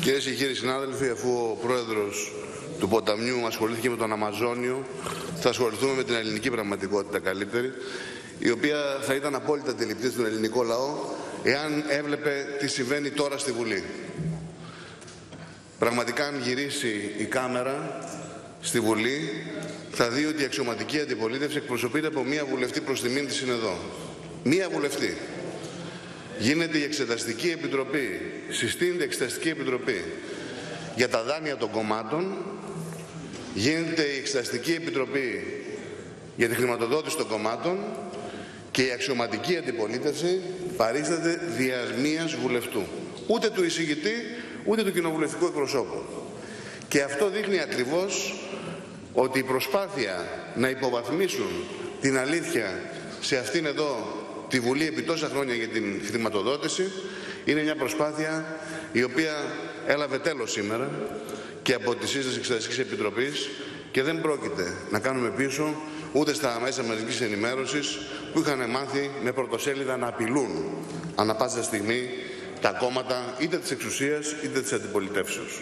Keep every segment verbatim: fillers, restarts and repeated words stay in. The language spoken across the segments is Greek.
Κυρίες και κύριοι συνάδελφοι, αφού ο πρόεδρος του ποταμιού ασχολήθηκε με τον Αμαζόνιο, θα ασχοληθούμε με την ελληνική πραγματικότητα καλύτερη, η οποία θα ήταν απόλυτα αντιληπτή στον ελληνικό λαό, εάν έβλεπε τι συμβαίνει τώρα στη Βουλή. Πραγματικά, αν γυρίσει η κάμερα στη Βουλή, θα δει ότι η αξιωματική αντιπολίτευση εκπροσωπείται από μία βουλευτή, προς τιμήν της είναι εδώ. Μία βουλευτή. Γίνεται η Εξεταστική Επιτροπή, συστήνεται η Εξεταστική Επιτροπή για τα δάνεια των κομμάτων, γίνεται η Εξεταστική Επιτροπή για τη χρηματοδότηση των κομμάτων και η αξιωματική αντιπολίτευση παρίσταται δια μίας βουλευτού. Ούτε του εισηγητή, ούτε του κοινοβουλευτικού εκπροσώπου. Και αυτό δείχνει ακριβώς ότι η προσπάθεια να υποβαθμίσουν την αλήθεια σε αυτήν εδώ τη Βουλή επί τόσα χρόνια για την χρηματοδότηση είναι μια προσπάθεια η οποία έλαβε τέλος σήμερα και από τη σύσταση της Εξεταστικής Επιτροπής και δεν πρόκειται να κάνουμε πίσω ούτε στα μέσα μαζικής ενημέρωσης που είχαν μάθει με πρωτοσέλιδα να απειλούν ανά πάσα στιγμή τα κόμματα είτε της εξουσίας είτε της αντιπολιτεύσεως.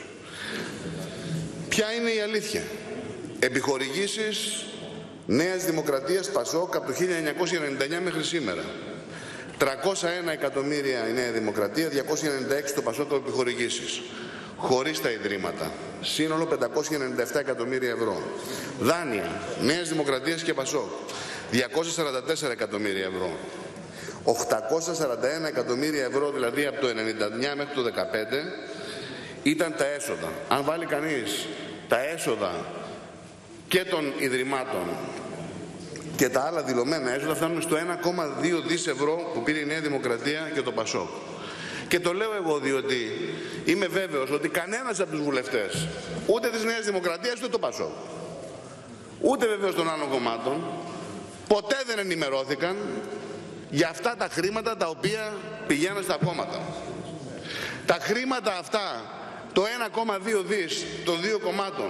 Ποια είναι η αλήθεια? Επιχορηγήσεις Νέας Δημοκρατίας Πασόκ από το χίλια εννιακόσια ενενήντα εννιά μέχρι σήμερα. τριακόσια ένα εκατομμύρια η Νέα Δημοκρατία, διακόσια ενενήντα έξι το Πασόκ από επιχορηγήσεις. Χωρίς τα ιδρύματα. Σύνολο πεντακόσια ενενήντα επτά εκατομμύρια ευρώ. Δάνεια Νέας Δημοκρατίας και Πασόκ. διακόσια σαράντα τέσσερα εκατομμύρια ευρώ. οκτακόσια σαράντα ένα εκατομμύρια ευρώ δηλαδή από το ενενήντα εννιά μέχρι το δεκαπέντε ήταν τα έσοδα. Αν βάλει κανείς τα έσοδα και των ιδρυμάτων και τα άλλα δηλωμένα έσοδα, φτάνουμε στο ένα κόμμα δύο δις ευρώ που πήρε η Νέα Δημοκρατία και το Πασόκ. Και το λέω εγώ διότι είμαι βέβαιος ότι κανένας από τους βουλευτές, ούτε της Νέας Δημοκρατίας ούτε το Πασόκ, ούτε βεβαίως των άλλων κομμάτων, ποτέ δεν ενημερώθηκαν για αυτά τα χρήματα τα οποία πηγαίνουν στα κόμματα. Τα χρήματα αυτά, το ένα κόμμα δύο δις των δύο κομμάτων,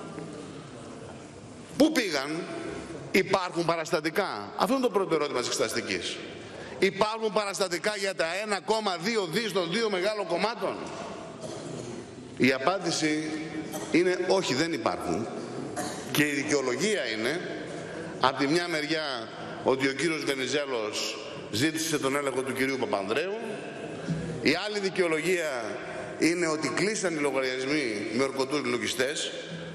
πού πήγαν? Υπάρχουν παραστατικά? Αυτό είναι το πρώτο ερώτημα της εξεταστικής. Υπάρχουν παραστατικά για τα ένα κόμμα δύο δις των δύο μεγάλων κομμάτων? Η απάντηση είναι όχι, δεν υπάρχουν. Και η δικαιολογία είναι από τη μια μεριά ότι ο κύριος Βενιζέλος ζήτησε τον έλεγχο του κυρίου Παπανδρέου. Η άλλη δικαιολογία είναι ότι κλείσαν οι λογαριασμοί με ορκωτούς λογιστές.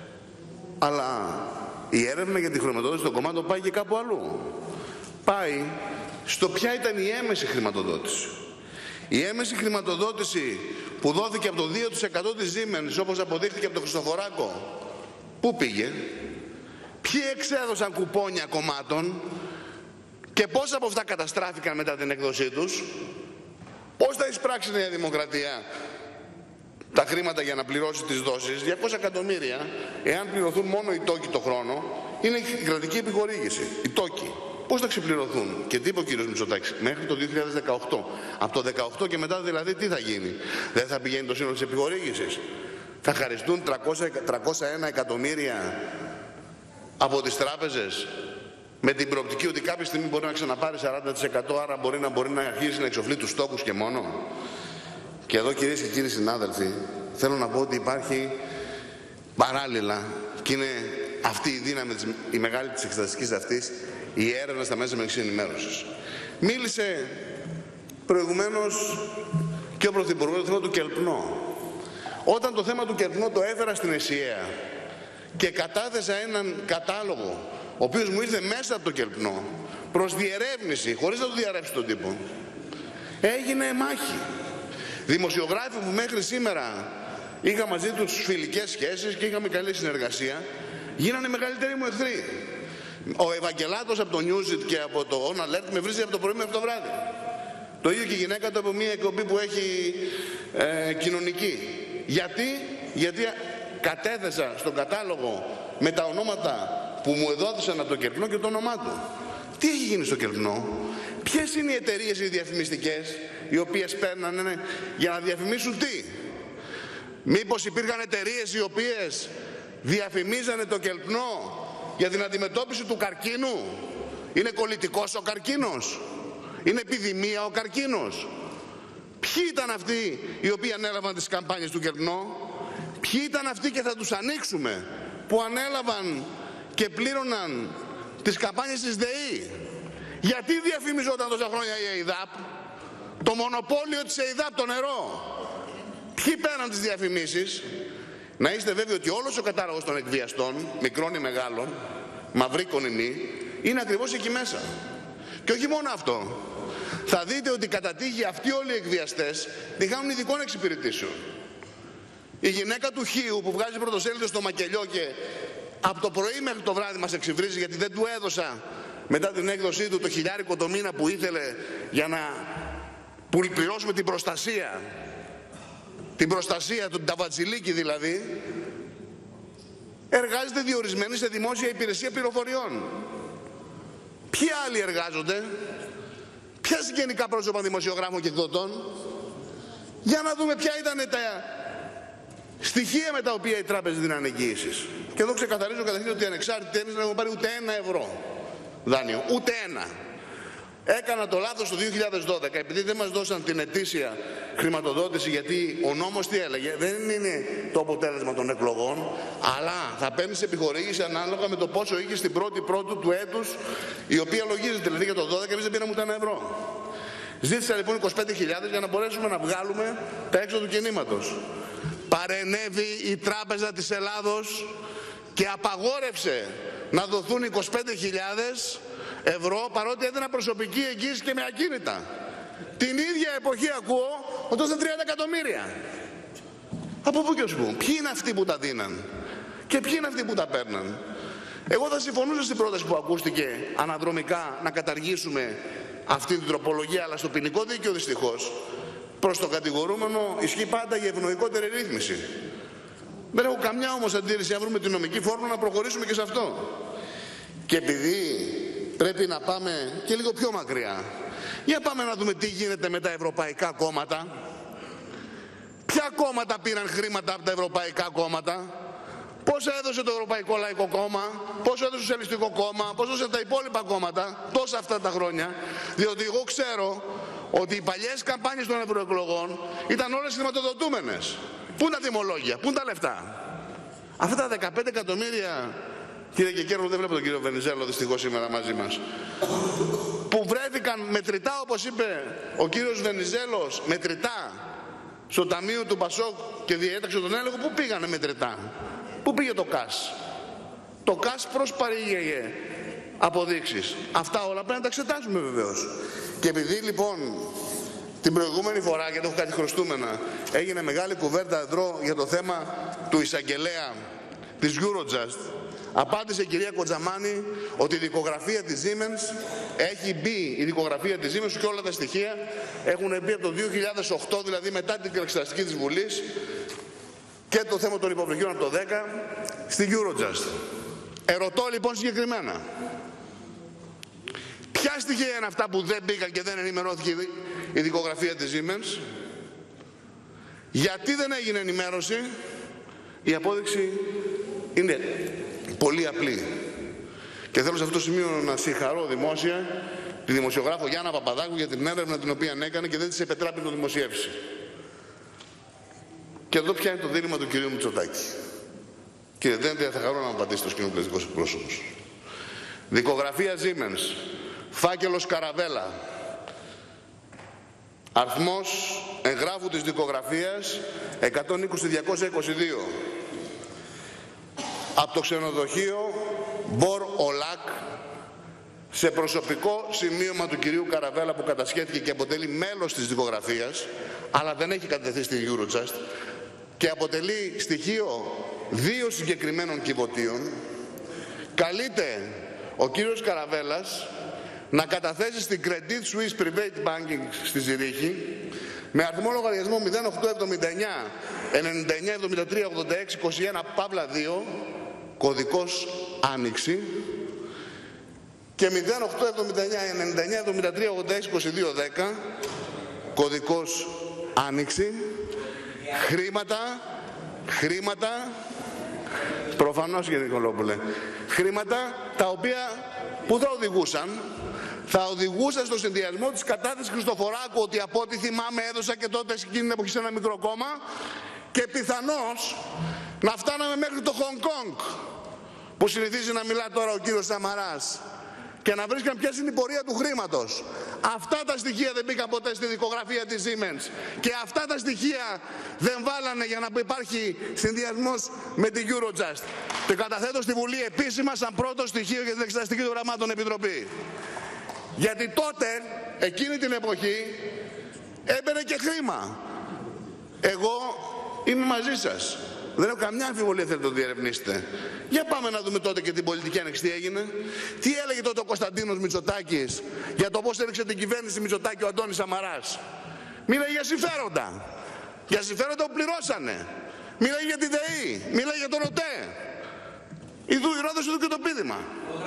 Αλλά η έρευνα για τη χρηματοδότηση των κομμάτων πάει και κάπου αλλού. Πάει στο ποια ήταν η έμεση χρηματοδότηση. Η έμεση χρηματοδότηση που δόθηκε από το δύο τοις εκατό της Siemens, όπως αποδείχθηκε από τον Χριστοφοράκο, πού πήγε? Ποιοι εξέδωσαν κουπόνια κομμάτων και πόσα από αυτά καταστράφηκαν μετά την έκδοσή τους? Πώς θα εισπράξει η Νέα Δημοκρατία τα χρήματα για να πληρώσει τις δόσεις? διακόσια εκατομμύρια, εάν πληρωθούν μόνο οι τόκοι το χρόνο, είναι η κρατική επιχορήγηση. Οι τόκοι. Πώς θα ξεπληρωθούν? Και τι είπε ο κύριος Μητσοτάκης? Μέχρι το δύο χιλιάδες δεκαοκτώ. Από το δεκαοκτώ και μετά δηλαδή τι θα γίνει? Δεν θα πηγαίνει το σύνολο της επιχορήγησης? Θα χαριστούν τριακόσια ένα εκατομμύρια από τις τράπεζες με την προοπτική ότι κάποια στιγμή μπορεί να ξαναπάρει σαράντα τοις εκατό, άρα μπορεί να, μπορεί να αρχίσει να εξοφλεί τους στόχους και μόνο? Και εδώ, κυρίες και κύριοι συνάδελφοι, θέλω να πω ότι υπάρχει παράλληλα, και είναι αυτή η δύναμη, η μεγάλη της εξεταστικής αυτής, η έρευνα στα μέσα μαζικής ενημέρωσης. Μίλησε προηγουμένως και ο Πρωθυπουργός το θέμα του Κελπνό. Όταν το θέμα του Κελπνό το έφερα στην ΕΣΥΑ και κατάθεσα έναν κατάλογο, ο οποίος μου ήρθε μέσα από το Κελπνό, προς διερεύνηση, χωρίς να το διαρρεύσει τον τύπο, έγινε μάχη. Δημοσιογράφοι που μέχρι σήμερα είχα μαζί τους φιλικές σχέσεις και είχαμε καλή συνεργασία, γίνανε μεγαλύτεροι μου εχθροί. Ο Ευαγγελάτος από το Newsit και από το On Alert με βρίζει από το πρωί μέχρι το βράδυ. Το ίδιο και η γυναίκα του από μια εκπομπή που έχει ε, κοινωνική. Γιατί? Γιατί κατέθεσα στον κατάλογο με τα ονόματα που μου εδόθησαν από το Κελπνό και το όνομά του. Τι έχει γίνει στο Κελπνό? Ποιες είναι οι εταιρείες οι διαφημιστικές οι οποίες παίρνανε για να διαφημίσουν τι? Μήπως υπήρχαν εταιρείες οι οποίες διαφημίζανε το Κελπνό για την αντιμετώπιση του καρκίνου? Είναι κολλητικός ο καρκίνος? Είναι επιδημία ο καρκίνος? Ποιοι Ποιοι ήταν αυτοί οι οποίοι ανέλαβαν τις καμπάνιες του Κερνό? Ποιοι ήταν αυτοί, και θα τους ανοίξουμε, που ανέλαβαν και πλήρωναν τις καμπάνιες της ΔΕΗ? Γιατί διαφημιζόταν τόσα χρόνια η ΕΙΔΑΠ? Το μονοπόλιο της ΕΙΔΑΠ, το νερό. Ποιοι πέραν τις διαφημίσεις? Να είστε βέβαιοι ότι όλος ο κατάλογος των εκβιαστών, μικρών ή μεγάλων, μαυρίκων ή μη, είναι ακριβώς εκεί μέσα. Και όχι μόνο αυτό. Θα δείτε ότι κατά τύχη αυτοί όλοι οι εκβιαστές τη χάνουν ειδικών εξυπηρετήσεων. Η γυναίκα του Χίου που βγάζει πρωτοσέλιδο στο μακελιό και από το πρωί μέχρι το βράδυ μας εξυβρίζει γιατί δεν του έδωσα μετά την έκδοσή του το χιλιάρικο το μήνα που ήθελε για να πληρώσουμε την προστασία. Την προστασία του Ταβατζηλίκη δηλαδή. Εργάζεται διορισμένη σε δημόσια υπηρεσία πληροφοριών. Ποιοι άλλοι εργάζονται? Ποια συγγενικά πρόσωπα δημοσιογράφων και εκδοτών? Για να δούμε ποια ήταν τα στοιχεία με τα οποία οι τράπεζες δίναν εγγύησεις. Και εδώ ξεκαθαρίζω καταρχήν ότι οι ανεξάρτητοι δεν έχουν πάρει ούτε ένα ευρώ δάνειο. Ούτε ένα. Έκανα το λάθος το δύο χιλιάδες δώδεκα, επειδή δεν μας δώσαν την ετήσια χρηματοδότηση, γιατί ο νόμος τι έλεγε? Δεν είναι το αποτέλεσμα των εκλογών, αλλά θα παίρνεις επιχορήγηση ανάλογα με το πόσο είχε στην πρώτη πρώτου του έτους, η οποία λογίζεται. Δηλαδή για το δώδεκα εμείς δεν πήραμε ούτε ένα ευρώ. Ζήτησα λοιπόν είκοσι πέντε χιλιάδες για να μπορέσουμε να βγάλουμε τα έξω του κινήματος. Παρενέβη η Τράπεζα της Ελλάδος και απαγόρευσε να δοθούν είκοσι πέντε χιλιάδες ευρώ, παρότι έδινα προσωπική εγγύηση και με ακίνητα. Την ίδια εποχή ακούω ότι ήταν τριάντα εκατομμύρια. Από πού και ως πού? Ποιοι είναι αυτοί που τα δίναν και ποιοι είναι αυτοί που τα παίρναν? Εγώ θα συμφωνούσα στην πρόταση που ακούστηκε αναδρομικά να καταργήσουμε αυτή την τροπολογία, αλλά στο ποινικό δίκαιο δυστυχώς προς το κατηγορούμενο ισχύει πάντα η ευνοϊκότερη ρύθμιση. Δεν έχω καμιά όμως αντίρρηση να βρούμε την νομική φόρμουλα να προχωρήσουμε και σε αυτό. Και επειδή πρέπει να πάμε και λίγο πιο μακριά, για πάμε να δούμε τι γίνεται με τα ευρωπαϊκά κόμματα. Ποια κόμματα πήραν χρήματα από τα ευρωπαϊκά κόμματα? Πόσα έδωσε το Ευρωπαϊκό Λαϊκό Κόμμα? Πόσο έδωσε το Σοσιαλιστικό Κόμμα? Πόσο έδωσε τα υπόλοιπα κόμματα τόσα αυτά τα χρόνια? Διότι εγώ ξέρω ότι οι παλιές καμπάνιες των ευρωεκλογών ήταν όλες χρηματοδοτούμενες. Πού είναι τα τιμολόγια? Πού είναι τα λεφτά? Αυτά τα δεκαπέντε εκατομμύρια, κύριε Κεκέρο, δεν βλέπω τον κύριο Βενιζέλο δυστυχώς σήμερα μαζί μας, που βρέθηκαν μετρητά, όπως είπε ο κύριος Βενιζέλος, μετρητά στο ταμείο του Πασόκ και διέταξε τον έλεγχο, πού πήγανε μετρητά? Πού πήγε το ΚΑΣ? Το ΚΑΣ προσπαρήγεγε αποδείξεις. Αυτά όλα πρέπει να τα εξετάσουμε βεβαίως. Και επειδή λοιπόν την προηγούμενη φορά, γιατί έχω κάτι χρωστούμενα, έγινε μεγάλη κουβέντα εδώ για το θέμα του εισαγγελέα της Eurojust, απάντησε η κυρία Κοντζαμάνη ότι η δικογραφία της Siemens έχει μπει, η δικογραφία της Siemens και όλα τα στοιχεία έχουν μπει από το δύο χιλιάδες οκτώ, δηλαδή μετά την εξεταστική της Βουλής, και το θέμα των υποβρυχίων από το δέκα στη Eurojust. Ερωτώ λοιπόν συγκεκριμένα, ποια στοιχεία είναι αυτά που δεν μπήκαν και δεν ενημερώθηκε η δικογραφία της Siemens? Γιατί δεν έγινε ενημέρωση? Η απόδειξη είναι πολύ απλή. Και θέλω σε αυτό το σημείο να συγχαρώ δημόσια τη δημοσιογράφο Γιάννα Παπαδάκου για την έρευνα την οποία έκανε και δεν της επετράπη να το δημοσιεύσει. Και εδώ πια είναι το δίλημμα του κυρίου Μητσοτάκη. Κύριε Δένδια, θα χαρώ να μου απαντήσετε ως κοινοβουλευτικός εκπρόσωπος. Δικογραφία Siemens, φάκελος Καραβέλα, αριθμός εγγράφου της δικογραφίας εκατόν είκοσι διακόσια είκοσι δύο. Από το ξενοδοχείο Μπορ Ολάκ, σε προσωπικό σημείωμα του κυρίου Καραβέλα που κατασχέθηκε και αποτελεί μέλος της δικογραφίας, αλλά δεν έχει κατατεθεί στη Eurojust και αποτελεί στοιχείο δύο συγκεκριμένων κυβωτίων, καλείται ο κύριος Καραβέλας να καταθέσει στην Credit Suisse Private Banking στη Ζηρίχη με αριθμό λογαριασμό μηδέν οκτώ εβδομήντα εννιά ενενήντα εννιά εβδομήντα τρία ογδόντα έξι είκοσι ένα παύλα δύο, κωδικός Άνοιξη, και μηδέν οκτώ εβδομήντα εννιά ενενήντα εννιά εβδομήντα τρία ογδόντα έξι είκοσι δύο δέκα, κωδικός Άνοιξη, χρήματα, χρήματα, προφανώς κύριε Νικολόπουλε, χρήματα τα οποία που θα οδηγούσαν, θα οδηγούσε στο συνδυασμό της κατάθεσης Χριστοφοράκου, ότι από ό,τι θυμάμαι έδωσα και τότε εκείνη την εποχή σε ένα μικρό κόμμα, και πιθανώς να φτάναμε μέχρι το Χονγκ Κονγκ, που συνηθίζει να μιλά τώρα ο κύριος Σαμαράς, και να βρίσκαν ποια είναι η πορεία του χρήματος. Αυτά τα στοιχεία δεν μπήκαν ποτέ στη δικογραφία της Siemens, και αυτά τα στοιχεία δεν βάλανε για να υπάρχει συνδυασμός με την Eurojust. Το καταθέτω στη Βουλή επίσημα σαν πρώτο στοιχείο για την Εξεταστική των Γραμμάτων Επιτροπή. Γιατί τότε, εκείνη την εποχή, έμπαινε και χρήμα. Εγώ είμαι μαζί σας. Δεν έχω καμιά αμφιβολία, θέλετε να το διερευνήσετε. Για πάμε να δούμε τότε και την πολιτική άνοιξη τι έγινε. Τι έλεγε τότε ο Κωνσταντίνος Μητσοτάκης για το πώς έριξε την κυβέρνηση Μητσοτάκη ο Αντώνης Σαμαράς. Μίλαγε για συμφέροντα. Για συμφέροντα που πληρώσανε. Μίλαγε για τη ΔΕΗ. Μίλαγε για τον ΟΤΕ. Ιδού η Ρόδος, ιδού και το πείδημα.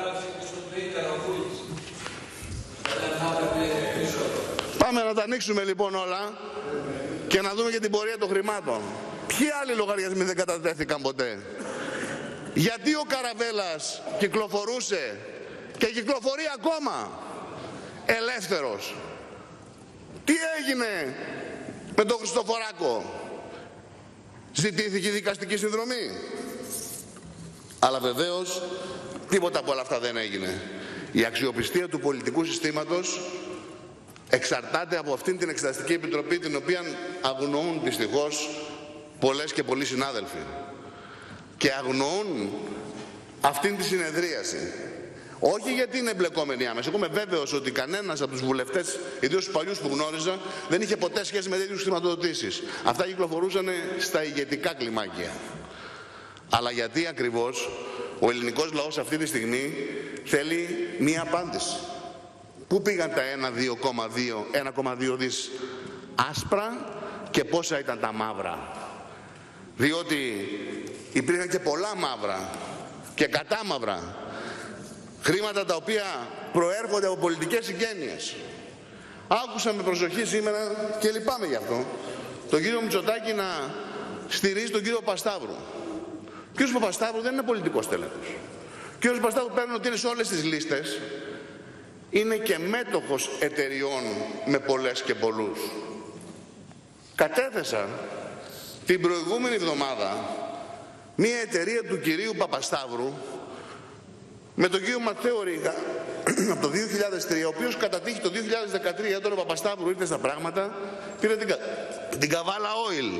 Πάμε να τα ανοίξουμε λοιπόν όλα και να δούμε και την πορεία των χρημάτων. Ποιοι άλλοι λογαριασμοί δεν κατατέθηκαν ποτέ? Γιατί ο Καραβέλας κυκλοφορούσε και κυκλοφορεί ακόμα ελεύθερος? Τι έγινε με τον Χριστοφοράκο? Ζητήθηκε δικαστική συνδρομή? Αλλά βεβαίως τίποτα από όλα αυτά δεν έγινε. Η αξιοπιστία του πολιτικού συστήματος εξαρτάται από αυτήν την Εξεταστική Επιτροπή, την οποία αγνοούν δυστυχώς πολλές και πολλοί συνάδελφοι, και αγνοούν αυτήν τη συνεδρίαση. Όχι γιατί είναι εμπλεκόμενοι άμεσα. Εγώ είμαι βέβαιος ότι κανένας από τους βουλευτές, ιδίως τους παλιούς που γνώριζα, δεν είχε ποτέ σχέση με τέτοιους χρηματοδοτήσεις. Αυτά κυκλοφορούσαν στα ηγετικά κλιμάκια. Αλλά γιατί ακριβώς ο ελληνικός λαός αυτή τη στιγμή θέλει μία απάντηση. Πού πήγαν τα ένα κόμμα δύο δις άσπρα και πόσα ήταν τα μαύρα? Διότι υπήρχαν και πολλά μαύρα και κατάμαυρα, χρήματα τα οποία προέρχονται από πολιτικές συγγένειες. Άκουσα με προσοχή σήμερα, και λυπάμαι γι' αυτό, τον κύριο Μητσοτάκη να στηρίζει τον κύριο Παπασταύρου. Ο κύριος Παπασταύρου δεν είναι πολιτικός τέλεχος. Ο κύριος Παπασταύρου παίρνει ότι είναι σε όλες τις λίστες, είναι και μέτοχος εταιριών με πολλές και πολλούς. Κατέθεσα την προηγούμενη εβδομάδα μία εταιρεία του κυρίου Παπασταύρου με τον κύριο Ματθαίο Ρίγα από το δύο χιλιάδες τρία, ο οποίος κατά τύχη το δύο χιλιάδες δεκατρία, όταν ο Παπασταύρου ήρθε στα πράγματα, πήρε την, κα... την Καβάλα Oil.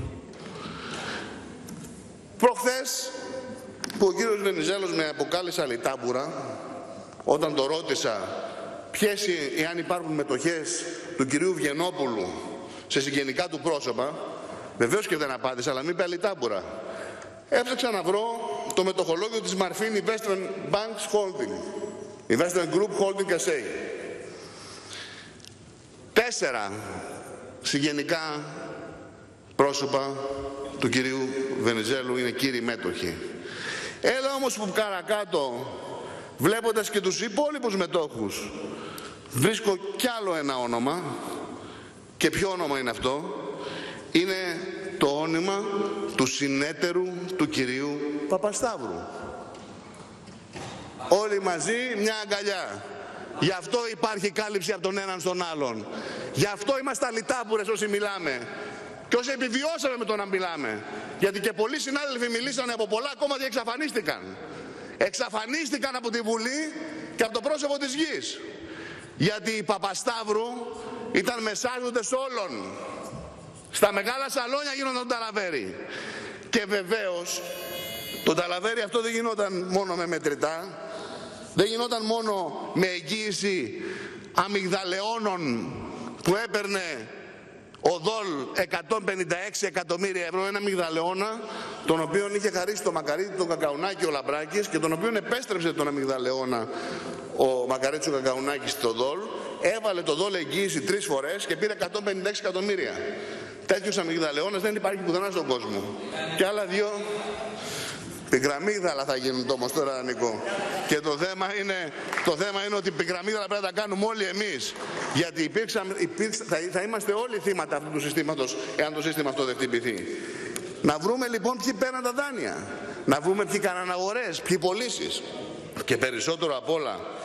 Προχθές που ο κύριος Βενιζέλος με αποκάλεσε αλητάμπουρα, όταν το ρώτησα ποιες, εάν υπάρχουν μετοχές του κυρίου Βγενόπουλου σε συγγενικά του πρόσωπα, βεβαίως και δεν απάντησα, αλλά μην είπε αλητάμπουρα. Έψαξα να βρω το μετοχολόγιο της Marfin Investment Banks Holding, Investment Group Holding ες έι. Τέσσερα συγγενικά πρόσωπα του κυρίου Βενιζέλου είναι κύριοι μέτοχοι. Έλα όμως που καρακάτω, βλέποντας και τους υπόλοιπους μετόχους, βρίσκω κι άλλο ένα όνομα. Και ποιο όνομα είναι αυτό? Είναι το όνομα του συνέτερου του κυρίου Παπασταύρου. Όλοι μαζί μια αγκαλιά. Γι' αυτό υπάρχει κάλυψη από τον έναν στον άλλον. Γι' αυτό είμαστε αλητάμπουρες όσοι μιλάμε. Και όσοι επιβιώσαμε με το να μιλάμε. Γιατί και πολλοί συνάδελφοι μιλήσανε από πολλά κόμματα και εξαφανίστηκαν. Εξαφανίστηκαν από τη Βουλή και από το πρόσωπο της γης. Γιατί οι Παπασταύρου ήταν μεσάζοντες όλων. Στα μεγάλα σαλόνια γίνονταν το ταλαβέρι. Και βεβαίως το ταλαβέρι αυτό δεν γινόταν μόνο με μετρητά, δεν γινόταν μόνο με εγγύηση αμυγδαλεώνων που έπαιρνε ο Δόλ εκατόν πενήντα έξι εκατομμύρια ευρώ, ένα αμυγδαλεώνα, τον οποίο είχε χαρίσει το Μακαρίτη, τον Κακαουνάκη ο Λαμπράκης, και τον οποίο επέστρεψε τον αμυγδαλεώνα ο Μακαρίτης ο Κακαουνάκης στο Δόλ, έβαλε το Δόλ εγγύηση τρεις φορές και πήρε εκατόν πενήντα έξι εκατομμύρια. Τέτοιος αμυγδαλεώνας δεν υπάρχει πουθενά στον κόσμο. Και άλλα δύο πικραμίγδαλα θα γίνουν όμως τώρα, Νικό. Και το θέμα είναι, το θέμα είναι ότι πικραμίγδαλα πρέπει να τα κάνουμε όλοι εμείς. Γιατί υπήρξαν, υπήρξαν, θα, θα είμαστε όλοι θύματα αυτού του συστήματος, εάν το σύστημα αυτό δεν χτυπηθεί. Να βρούμε λοιπόν ποιοι παίρναν τα δάνεια. Να βρούμε ποιοι κάναν αγορές, ποιοι πωλήσεις. Και περισσότερο απ' όλα,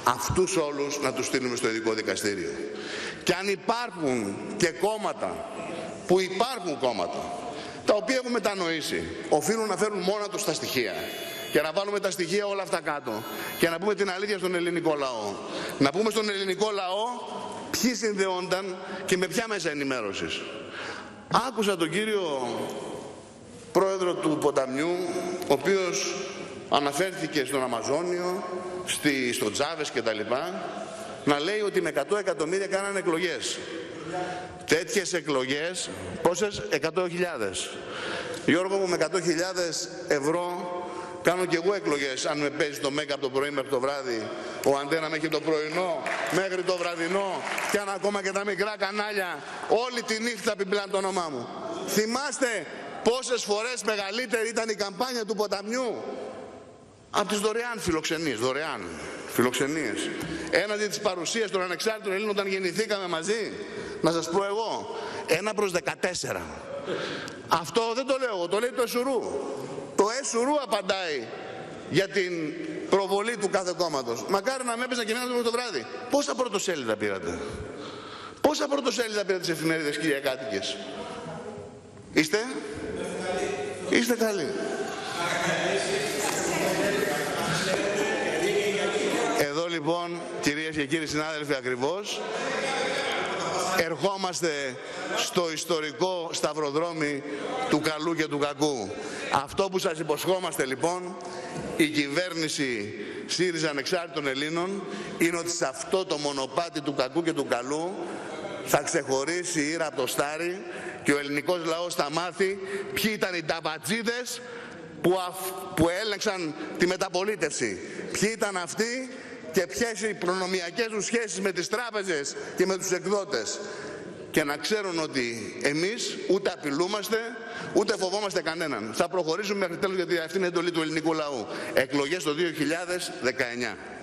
αυτούς όλους να τους στείλουμε στο ειδικό δικαστήριο. Και αν υπάρχουν και κόμματα, που υπάρχουν κόμματα, τα οποία έχουν μετανοήσει, οφείλουν να φέρουν μόνα τους τα στοιχεία και να βάλουμε τα στοιχεία όλα αυτά κάτω και να πούμε την αλήθεια στον ελληνικό λαό. Να πούμε στον ελληνικό λαό ποιοι συνδεόνταν και με ποια μέσα ενημέρωσης. Άκουσα τον κύριο πρόεδρο του Ποταμιού, ο οποίος αναφέρθηκε στον Αμαζόνιο, στη, στο Τζάβες και τα λοιπά, να λέει ότι με εκατό εκατομμύρια κάνανε εκλογές. Τέτοιες εκλογές, πόσες? εκατό χιλιάδες. Γιώργο μου, με εκατό χιλιάδες ευρώ κάνω και εγώ εκλογές. Αν με παίζει το Μέγκα από το πρωί μέχρι το βράδυ, ο Αντένα μέχρι το πρωινό, μέχρι το βραδινό, και αν ακόμα και τα μικρά κανάλια, όλη τη νύχτα πιπλάνε το όνομά μου. Θυμάστε πόσες φορές μεγαλύτερη ήταν η καμπάνια του Ποταμιού από τις δωρεάν φιλοξενίες, δωρεάν φιλοξενίες. Έναντι της παρουσίας των ανεξάρτητων Ελλήνων όταν γεννηθήκαμε μαζί, να σας πω εγώ, ένα προς δεκατέσσερα. Αυτό δεν το λέω εγώ, το λέει το Εσουρού. Το Εσουρού απαντάει για την προβολή του κάθε κόμματος. Μακάρι να με έπαιζαν και εμένα το βράδυ. Πόσα πρωτοσέλιδα πήρατε? Πόσα πρωτοσέλιδα πήρατε τις εφημερίδες, κυριακάτικες? Είστε? Είστε καλοί. Εδώ λοιπόν, κυρίες και κύριοι συνάδελφοι, ακριβώς ερχόμαστε στο ιστορικό σταυροδρόμι του καλού και του κακού. Αυτό που σας υποσχόμαστε λοιπόν, η κυβέρνηση ΣΥΡΙΖΑ Ανεξάρτητων Ελλήνων, είναι ότι σε αυτό το μονοπάτι του κακού και του καλού θα ξεχωρίσει η ήρα από το στάρι και ο ελληνικός λαός θα μάθει ποιοι ήταν οι ταμπατζίδες που, αφ, που έλεγξαν τη μεταπολίτευση. Ποιοι ήταν αυτοί και ποιες οι προνομιακές τους σχέσεις με τις τράπεζες και με τους εκδότες. Και να ξέρουν ότι εμείς ούτε απειλούμαστε, ούτε φοβόμαστε κανέναν. Θα προχωρήσουμε μέχρι τέλος, γιατί αυτή είναι η εντολή του ελληνικού λαού. Εκλογές το δύο χιλιάδες δεκαεννιά.